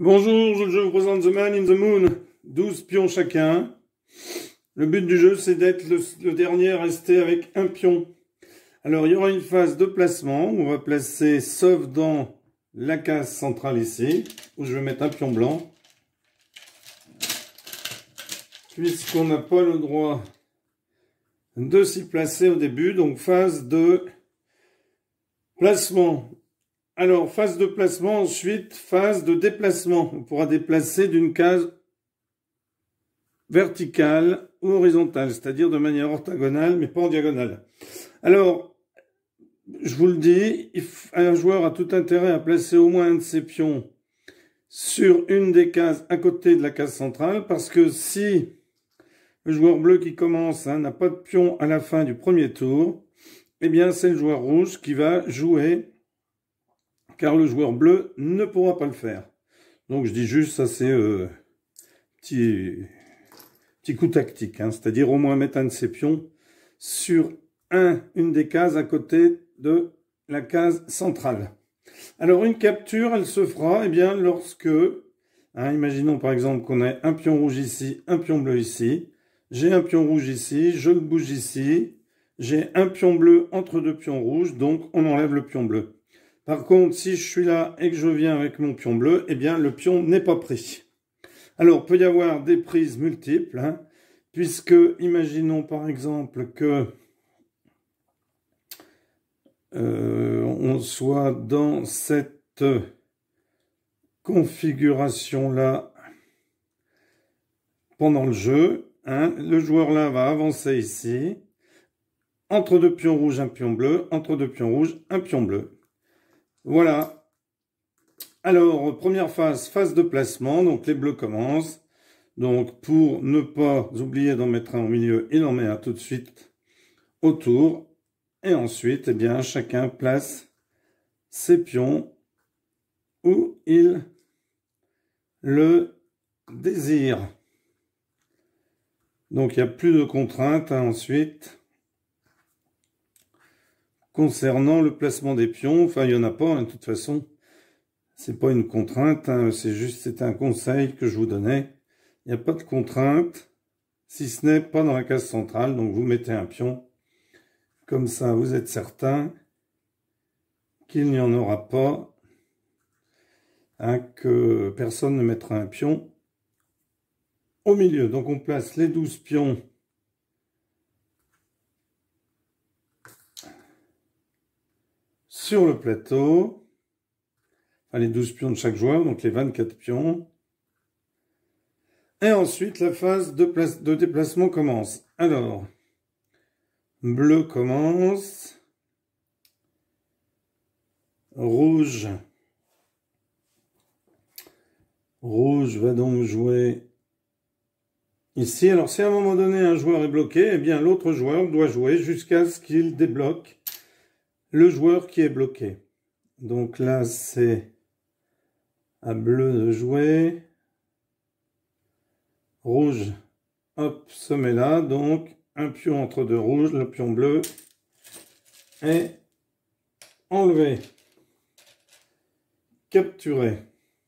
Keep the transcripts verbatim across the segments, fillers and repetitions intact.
Bonjour, je vous présente The Man in the Moon. douze pions chacun. Le but du jeu, c'est d'être le, le dernier à rester avec un pion. Alors, il y aura une phase de placement où on va placer, sauf dans la case centrale ici, où je vais mettre un pion blanc. Puisqu'on n'a pas le droit de s'y placer au début. Donc, phase de placement. Alors, phase de placement, ensuite, phase de déplacement. On pourra déplacer d'une case verticale ou horizontale, c'est-à-dire de manière orthogonale, mais pas en diagonale. Alors, je vous le dis, un joueur a tout intérêt à placer au moins un de ses pions sur une des cases à côté de la case centrale, parce que si le joueur bleu qui commence hein, n'a pas de pion à la fin du premier tour, eh bien, c'est le joueur rouge qui va jouer, car le joueur bleu ne pourra pas le faire. Donc je dis juste, ça c'est euh, petit, petit coup tactique, hein, c'est-à-dire au moins mettre un de ses pions sur un, une des cases à côté de la case centrale. Alors une capture, elle se fera eh bien, lorsque, hein, imaginons par exemple qu'on ait un pion rouge ici, un pion bleu ici, j'ai un pion rouge ici, je le bouge ici, j'ai un pion bleu entre deux pions rouges, donc on enlève le pion bleu. Par contre, si je suis là et que je viens avec mon pion bleu, eh bien, le pion n'est pas pris. Alors, il peut y avoir des prises multiples, hein, puisque, imaginons par exemple que euh, on soit dans cette configuration-là pendant le jeu. Hein, le joueur là va avancer ici. Entre deux pions rouges, un pion bleu. Entre deux pions rouges, un pion bleu. Voilà. Alors, première phase, phase de placement. Donc, les bleus commencent. Donc, pour ne pas oublier d'en mettre un au milieu, il en met un tout de suite autour. Et ensuite, eh bien, chacun place ses pions où il le désire. Donc, il n'y a plus de contraintes hein, ensuite. Concernant le placement des pions, enfin, il n'y en a pas, hein, de toute façon. C'est pas une contrainte, hein, c'est juste, c'est un conseil que je vous donnais. Il n'y a pas de contrainte, si ce n'est pas dans la case centrale. Donc, vous mettez un pion. Comme ça, vous êtes certain qu'il n'y en aura pas, hein, que personne ne mettra un pion au milieu. Donc, on place les douze pions sur le plateau. Enfin, les douze pions de chaque joueur, donc les vingt-quatre pions. Et ensuite, la phase de, place, de déplacement commence. Alors, bleu commence. Rouge. Rouge va donc jouer ici. Alors, si à un moment donné, un joueur est bloqué, eh bien, l'autre joueur doit jouer jusqu'à ce qu'il débloque le joueur qui est bloqué. Donc là, c'est à bleu de jouer. Rouge, hop, se met là. Donc, un pion entre deux rouges, le pion bleu est enlevé. Capturé.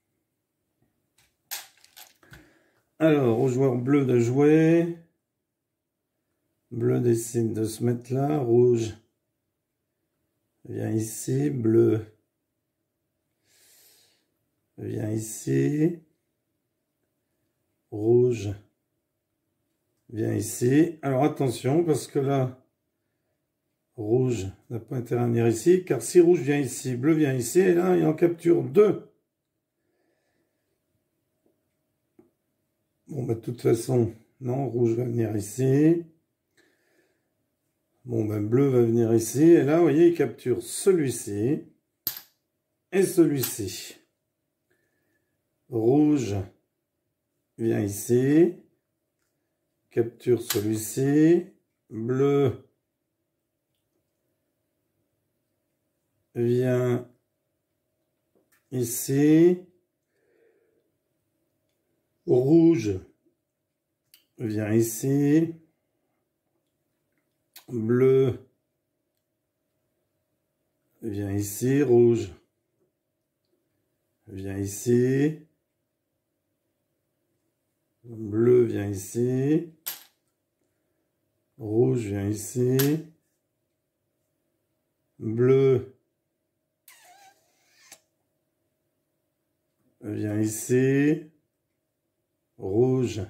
Alors, au joueur bleu de jouer. Bleu décide de se mettre là. Rouge vient ici. Bleu vient ici. Rouge vient ici. Alors attention, parce que là, rouge n'a pas intérêt à venir ici, car si rouge vient ici, bleu vient ici, et là, il en capture deux. Bon, bah, de toute façon, non, rouge va venir ici. Bon, ben, bleu va venir ici, et là, vous voyez, il capture celui-ci et celui-ci. Rouge vient ici, capture celui-ci, bleu vient ici, rouge vient ici, bleu vient ici, rouge vient ici, bleu vient ici, rouge vient ici, bleu vient ici, rouge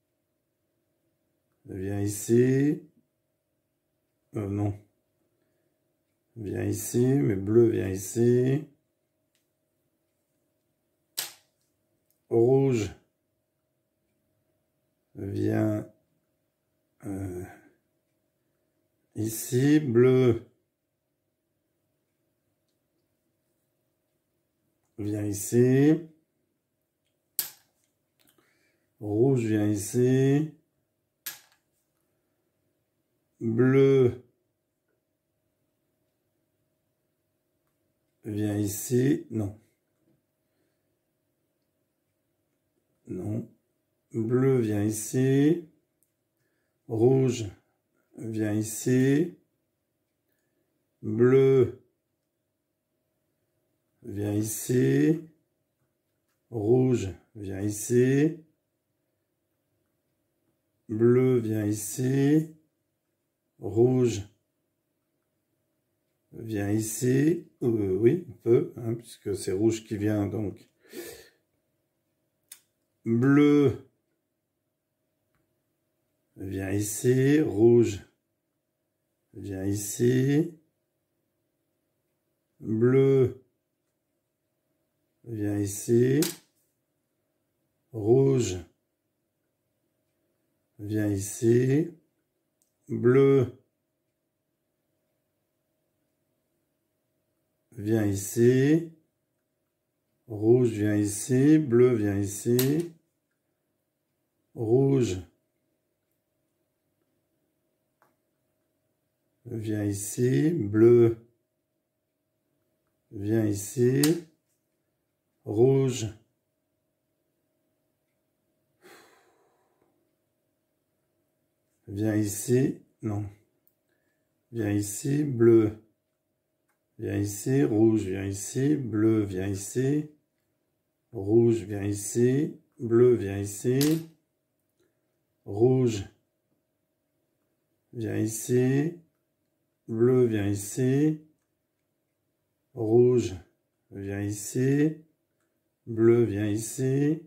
vient ici, euh, non, vient ici, mais bleu vient ici, rouge vient euh, ici, bleu vient ici, rouge vient ici, bleu vient ici, non, non, bleu vient ici, rouge vient ici, bleu vient ici, rouge vient ici, bleu vient ici, rouge vient ici, euh, oui, un peu, hein, puisque c'est rouge qui vient, donc. Bleu vient ici, rouge vient ici, bleu vient ici, rouge vient ici, bleu vient ici, rouge vient ici, bleu vient ici, rouge vient ici, bleu vient ici, rouge vient ici, non, vient ici, bleu vient ici, rouge vient ici, bleu vient ici, rouge vient ici, bleu vient ici, rouge vient ici, bleu vient ici, rouge vient ici, bleu vient ici,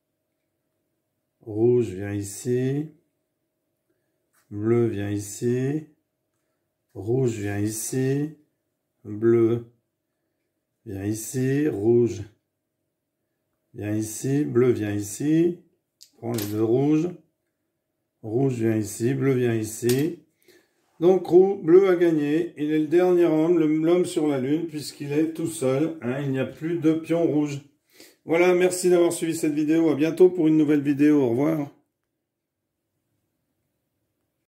rouge vient ici, bleu vient ici, rouge vient ici, bleu vient ici, rouge vient ici, bleu vient ici, prends les deux rouges, rouge vient ici, bleu vient ici. Donc roux, bleu a gagné, il est le dernier homme, l'homme sur la lune, puisqu'il est tout seul, hein, il n'y a plus de pion rouge. Voilà, merci d'avoir suivi cette vidéo, à bientôt pour une nouvelle vidéo, au revoir.